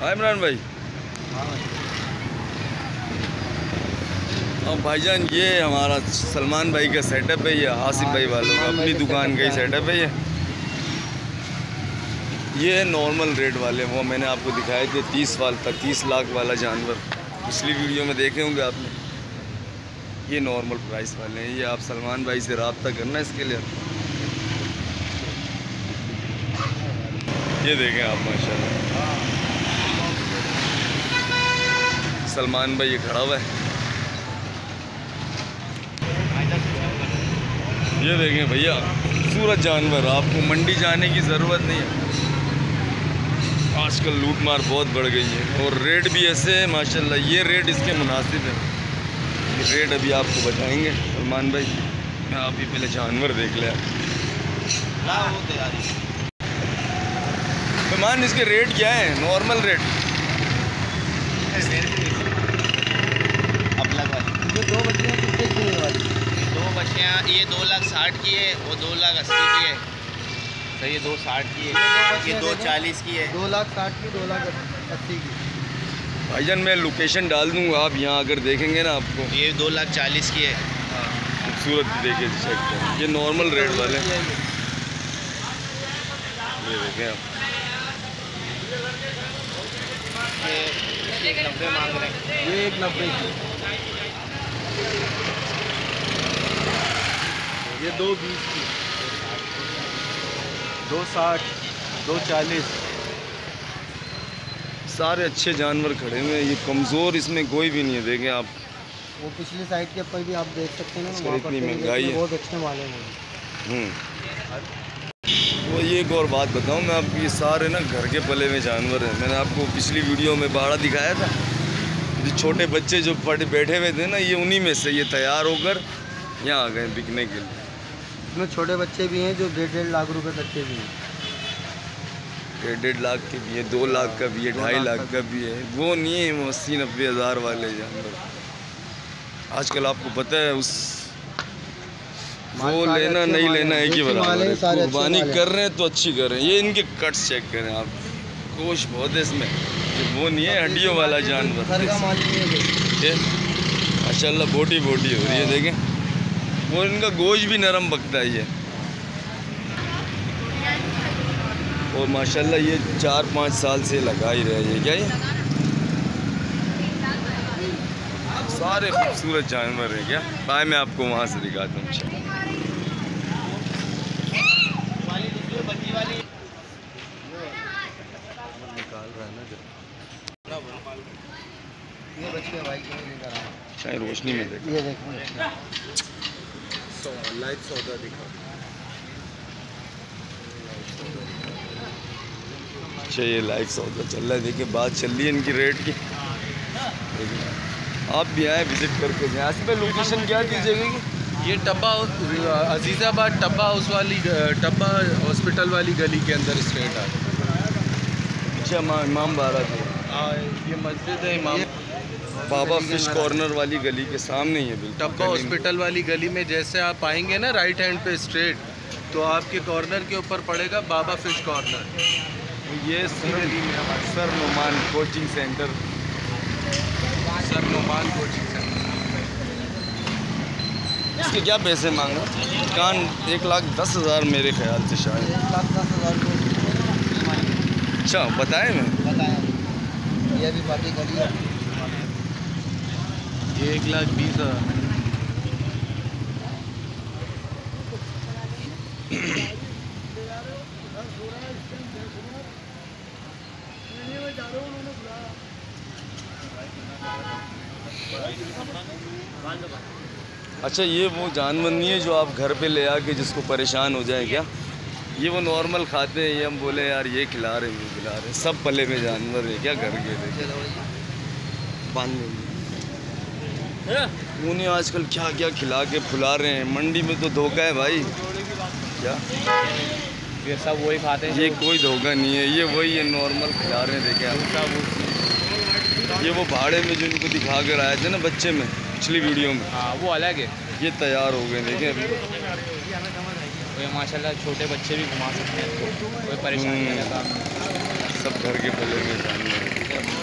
हाँ इमरान भाई। और भाईजान ये हमारा सलमान भाई का सेटअप है, ये आसिफ भाई वालों का अपनी दुकान का ही सेटअप है। ये नॉर्मल रेट वाले वो मैंने आपको दिखाए थे 30 लाख वाला जानवर, पिछली वीडियो में देखे होंगे आपने। ये नॉर्मल प्राइस वाले हैं। ये आप सलमान भाई से रब्ता करना इसके लिए। ये देखें आप माशाल्लाह सलमान भाई ये खड़ा हुआ है। ये देखें भैया खूबसूरत जानवर, आपको मंडी जाने की ज़रूरत नहीं है। आजकल लूट मार बहुत बढ़ गई है और रेट भी ऐसे है माशाल्लाह। ये रेट इसके मुनासिब है। ये रेट अभी आपको बताएंगे सलमान भाई। मैं आप ही पहले जानवर देख लिया। सलमान इसके रेट क्या है? नॉर्मल रेट दो बच्चियाँ कितने की है वाली? दो बच्चियाँ ये 2,60,000 की है, वो 2,80,000 की है। सही है, 2,60,000 की है, ये 2,40,000 की है। 2,60,000 की, 2,80,000 की। भाईजान मैं लोकेशन डाल दूँगा, आप यहाँ अगर देखेंगे ना आपको। ये 2,40,000 की है। हाँ खूबसूरत देखिए चेक करें। ये नॉर्मल रेट वाले ये देखें आप। ये 1,90 मांग रहे हैं। ये 1,90 की। ये 2,20 की, 2,60, 2,40। सारे अच्छे जानवर खड़े हुए हैं। ये कमज़ोर इसमें कोई भी नहीं है। देखें आप वो पिछली साइड के ऊपर भी आप देख सकते हैं ना, इतनी महंगाई है। बहुत अच्छे माल हैं। वो ये एक और बात बताऊं मैं आपको, ये सारे ना घर के पले में जानवर हैं। मैंने आपको पिछली वीडियो में बाड़ा दिखाया था, जो छोटे बच्चे जो बैठे हुए थे ना, ये उन्हीं में से ये तैयार होकर यहाँ आ गए बिकने के लिए। इसमें छोटे बच्चे भी हैं जो 1.5 लाख रुपए तक के भी हैं। 1.5 लाख के भी है, 2 लाख का भी है, 2.5 लाख का भी है। वो नहीं है वो 80-90 हज़ार वाले जानवर। आजकल आपको पता है उस वो लेना नहीं लेना एक ही बराबर है। कुर्बानी कर रहे हैं तो अच्छी कर रहे हैं। ये इनके कट्स चेक करें आप, गोश्त बहुत है इसमें। ये वो नहीं है हड्डियों वाला जानवर। माशाल्लाह बोटी हो रही है देखें। वो इनका गोश्त भी नरम पकता है ये। और माशाल्लाह ये 4-5 साल से लगा ही रहे हैं। क्या ये सारे खूबसूरत जानवर हैं क्या? भाई मैं आपको वहाँ से दिखाता हूँ। निकाल रहा है ना ये बच्चे भाई के लिए लेकर आए। चाहे रोशनी में देखो। ये देखो लाइट सौदा दिखा। अच्छा ये लाइव सौदा चल रहा है। देखिए बात चल रही है इनकी रेट की। आप भी आए विजिट करके यहाँ से। लोकेशन क्या दीजिएगा कि ये टब्बा अजीज़ाबाद टब्बा हाउस वाली टब्बा हॉस्पिटल वाली गली के अंदर स्ट्रेट आ। अच्छा इमाम बारा थे। ये मस्जिद है इमाम बाबा फिश कॉर्नर वाली गली के सामने ही है बिल्कुल। टब्बा हॉस्पिटल वाली गली में जैसे आप आएंगे ना राइट हैंड पे स्ट्रेट, तो आपके कॉर्नर के ऊपर पड़ेगा बाबा फिश कॉर्नर। ये sir Numan coaching centre. Sir Numan coaching centre. इसके क्या पैसे मांगा? कान 1,10,000 मेरे ख्याल से शायद। 1,10,000। अच्छा बताए मैं बताया ये भी बातें करी है। ये 1,20,000। अच्छा ये वो जानवर नहीं है जो आप घर पे ले आके जिसको परेशान हो जाए क्या? ये वो नॉर्मल खाते हैं। ये हम बोले यार ये खिला रहे हैं, वो खिला रहे हैं। सब पले में जानवर है क्या घर के? बांध उन्हें आजकल क्या क्या खिला के फुला रहे हैं। मंडी में तो धोखा है भाई। क्या ये सब वही खाते हैं? ये कोई धोखा नहीं है, ये वही है नॉर्मल खिला रहे हैं। देखें आप, ये वो भाड़े में जो इनको दिखा कर आए थे ना बच्चे में पिछली वीडियो में। हाँ वो अलग है। ये तैयार हो गए देखें अभी। ये माशाल्लाह छोटे बच्चे भी घुमा सकते हैं, कोई परेशानी नहीं है। सब घर के पले में जानवर हैं।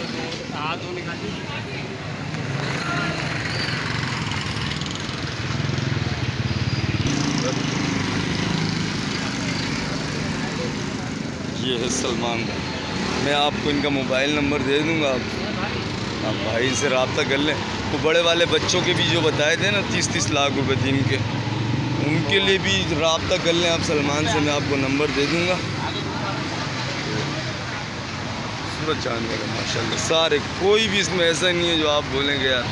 ये है सलमान भाई, मैं आपको इनका मोबाइल नंबर दे दूंगा, आप भाई से रब्ता कर लें। वो बड़े वाले बच्चों के भी जो बताए थे ना 30-30 लाख रुपए दिन के, उनके लिए भी रब्ता कर लें आप सलमान से, मैं आपको नंबर दे दूंगा। खूबसूरत जानवर है माशाल्लाह सारे, कोई भी इसमें ऐसा नहीं है जो आप बोलेंगे यार।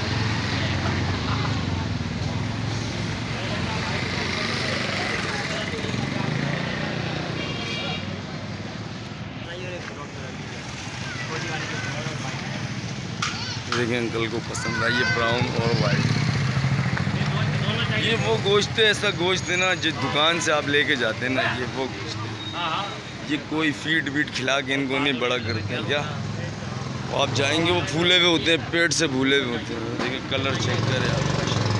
देखिए अंकल को पसंद आई ये ब्राउन और वाइट। ये वो गोश्त है, ऐसा गोश्त है ना जो दुकान से आप लेके जाते हैं ना, ये वो गोश्त है। ये कोई फीड वीड खिला के इनको नहीं बड़ा करते हैं क्या। वो आप जाएंगे वो फूले हुए होते हैं, पेट से फूले हुए होते हैं। देखिए कलर चेक करें आप।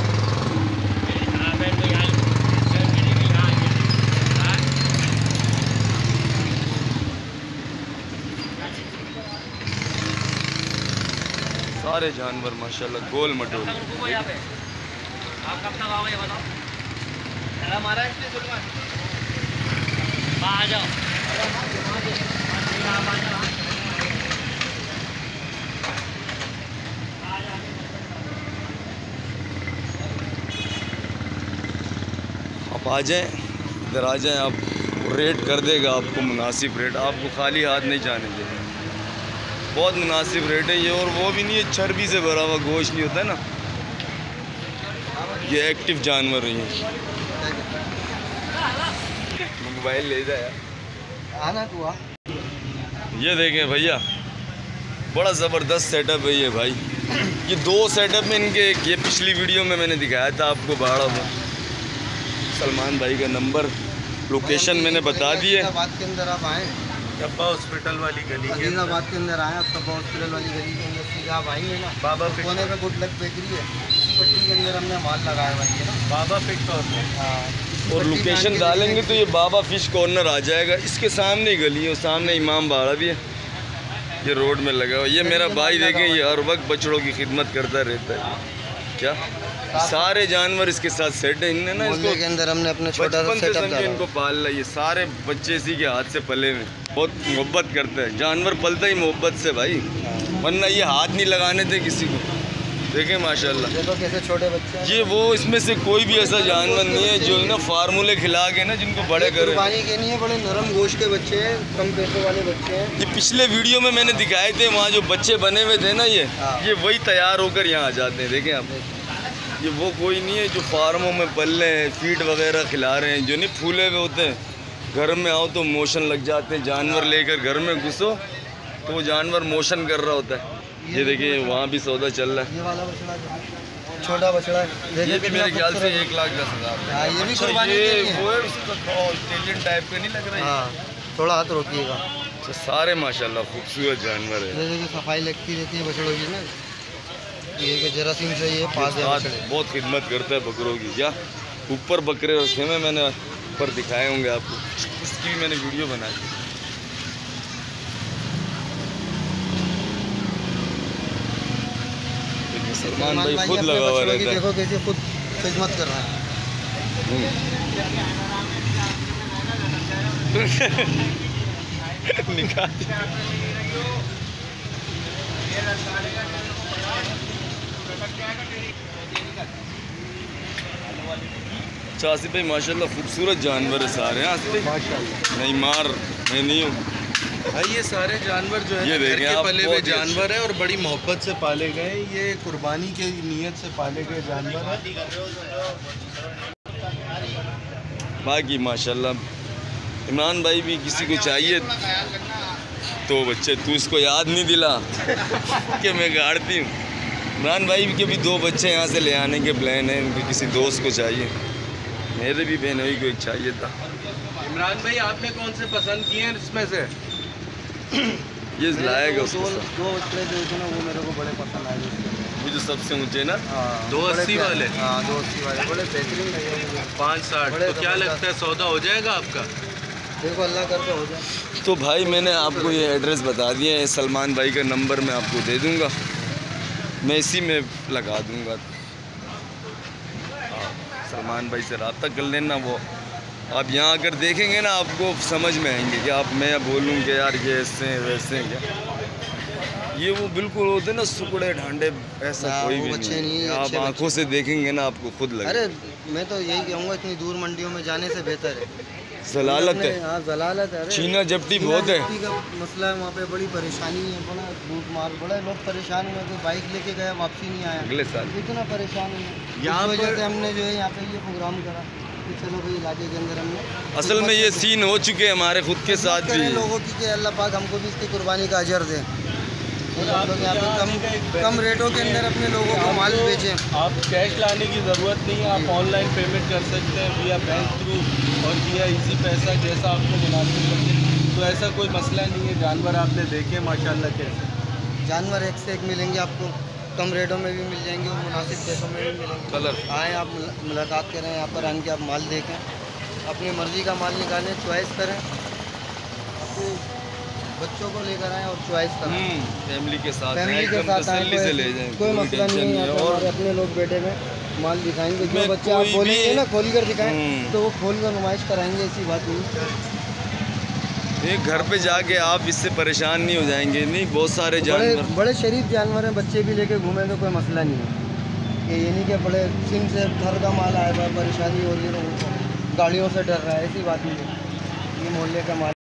सारे जानवर माशाल्लाह गोल मटोल। आप कब तक आओगे बताओ? हमारा आ जाओ। आप आ जाएं, इधर आ जाएं, आप रेट कर देगा आपको मुनासिब रेट, आपको खाली हाथ नहीं जाने देगा। बहुत मुनासिब रेट है ये, और वो भी नहीं है चर्बी से भरा हुआ गोश्त नहीं होता है ना, ये एक्टिव जानवर है। मोबाइल ले जाए आना तू आ। ये देखें भैया बड़ा ज़बरदस्त सेटअप है ये भाई। ये दो सेटअप में इनके, ये पिछली वीडियो में मैंने दिखाया था आपको बाड़ा में। सलमान भाई का नंबर लोकेशन मैंने बता दी है। बात के अंदर आप आए, अब्बा हॉस्पिटल वाली गली के बात के अंदर आए, अब तब हॉस्पिटल वाली गली के अंदर सीधा आप आएंगे ना, बाबा कोने पे गुड लक बेकरी है, पट्टी के अंदर हमने माल लगाया हुआ है ना, बाबा फिश कॉर्नर। हाँ, और लोकेशन डालेंगे तो ये बाबा फिश कॉर्नर आ जाएगा। इसके सामने ही गली है, सामने इमाम बाड़ा भी है, ये रोड में लगा हुआ। ये मेरा भाई देखें, ये हर वक्त बछड़ों की खिदमत करता रहता है। क्या सारे जानवर इसके साथ सेट है। इनने ना इसको के अंदर हमने अपने छोटा सा बचपन से सेटअप समझे इनको पाल लिया। ये सारे बच्चे इसी के हाथ से पले हुए, बहुत मोहब्बत करते हैं। जानवर पलता ही मोहब्बत से भाई, वरना ये हाथ नहीं लगाने थे किसी को। देखें माशाल्लाह, देखो कैसे छोटे बच्चे हैं। ये वो इसमें से कोई भी ऐसा जानवर नहीं है जो ना फार्मूले खिला के ना जिनको बड़े करे। कुर्बानी के नहीं है, बड़े नरम गोश्त के बच्चे हैं, कम पैसों वाले बच्चे हैं। ये पिछले वीडियो में मैंने दिखाए थे, वहाँ जो बच्चे बने हुए थे ना, ये वही तैयार होकर यहाँ आ जाते हैं। देखें आप, ये वो कोई नहीं है जो फार्मों में पल रहे हैं, फीड वगैरह खिला रहे हैं, जो नहीं फूले हुए होते हैं। घर में आओ तो मोशन लग जाते हैं, जानवर लेकर घर में घुसो तो वो जानवर मोशन कर रहा होता है। ये देखिए वहाँ भी सौदा चल रहा है। ये वाला बछड़ा छोटा बछड़ा है, ये भी मेरे ख्याल से 1,10,000। ये भी अच्छा, कुर्बानी ये के लिए है। वो है उसका ऑस्ट्रेलियन टाइप का नहीं लग रहा है? हाँ, थोड़ा हाथ रोकिएगा। अच्छा, सारे माशाल्लाह खूबसूरत जानवर है। जैसे कि सफाई लगती रहती है बछड़ों की ना, ये कि जरासीम से ये पास है साथ बछड़े। बहुत खिदमत करता है बकरों की। क्या ऊपर बकरे रखे हुए मैंने ऊपर दिखाए होंगे आपको, इसकी भी मैंने वीडियो बनाई। सलमान भाई खुद अपने लगा हुआ बछड़ों की रहता है। देखो कैसे खुद खिदमत कर रहा है। निकाल अच्छा आसिफ भाई माशाल्लाह खूबसूरत जानवर है सारे। माशाल्लाह नहीं मार मैं नहीं हूँ भाई, ये सारे जानवर जो है ये घर देखें के आप, पले हुए बहुत ही जानवर है और बड़ी मोहब्बत से पाले गए। ये कुर्बानी के नियत से पाले गए जानवर है। बाकी माशाल्लाह इमरान भाई भी किसी को चाहिए तो बच्चे तू इसको याद नहीं दिला कि मैं गाड़ती हूँ। इमरान भाई के भी 2 बच्चे यहाँ से ले आने के प्लान है, उनको किसी दोस्त को चाहिए। मेरे भी बहनोई को एक चाहिए था। इमरान भाई, आपने कौन से पसंद किए हैं इसमें से? ये लाएगा उसको दो सब। बछड़े जो थे ना वो मेरे को बड़े पसंद आए। वो जो सबसे ऊंचे ना 280 वाले? हाँ 280 वाले बड़े बेहतरीन लगे मुझे। 560। तो क्या लगता है सौदा हो जाएगा आपका? देखो अल्लाह करके हो जाए। तो भाई मैंने आपको ये एड्रेस बता दिया है, सलमान भाई का नंबर मैं आपको दे दूँगा, मैं इसी में लगा दूँगा। सलमान भाई से रब्ता कर लेना। वो आप यहाँ अगर देखेंगे ना आपको समझ में आएंगे कि आप मैं बोलूँ कि यार ये ऐसे हैं वैसे हैं क्या, ये वो बिल्कुल होते ना सुकड़े ढांडे, ऐसा कोई भी नहीं है। आप आंखों से देखेंगे ना आपको खुद लगे। अरे मैं तो यही कहूँगा इतनी दूर मंडियों में जाने से बेहतर है। जलालत है, हाँ जलालत है। छीना झपटी बहुत है। का मसला है वहाँ पे, बड़ी परेशानी है, बड़ा लूट मार, बड़े लोग परेशान हुए। कोई बाइक लेके गया वापसी नहीं आया अगले साल, इतना परेशान हुए। यहाँ वजह से हमने जो है यहाँ पे ये प्रोग्राम करा कि चलो भाई इलाके के अंदर हमने असल में ये सीन हो चुके हैं हमारे खुद के साथ भी लोगों की, कि अल्लाह पाक हमको भी इसकी कुर्बानी का अजर दे। आप लोग यहाँ पे कम रेटों के अंदर अपने लोगों को माल बेचें। आप कैश लाने की ज़रूरत नहीं है, आप ऑनलाइन पेमेंट कर सकते हैं विया बैंक थ्रू और विया इजी पैसा, जैसा आपको मुनासिब लगे। तो ऐसा कोई मसला नहीं है। जानवर आपने देखे माशाल्लाह कैसे, जानवर एक से एक मिलेंगे आपको, कम रेटों में भी मिल जाएंगे और मुनासिब पैसों में भी मिलेंगे। कलर आएँ आप मुलाकात करें, यहाँ पर आके आप माल देखें, अपनी मर्ज़ी का माल निकालें, चॉइस करें, अपने बच्चों को लेकर आएँ और चॉइस करें। फैमिली के साथ तसल्ली से ले जाएं, कोई मसला नहीं है। और अपने लोग बैठे में माल दिखाएंगे, जो बच्चे आप बोलेंगे ना खोल कर दिखाएं तो वो खोल कर नुमाइश कराएंगे, ऐसी बात नहीं। एक घर पे जाके आप इससे परेशान नहीं हो जाएंगे। नहीं, बहुत सारे जानवर, बड़े शरीफ जानवर हैं, बच्चे भी लेके घूमें तो कोई मसला नहीं है। ये नहीं कि बड़े सिम से घर का माल आएगा, परेशानी हो रही है, गाड़ियों से डर रहा है, ऐसी बात नहीं है। ये मोहल्ले का माल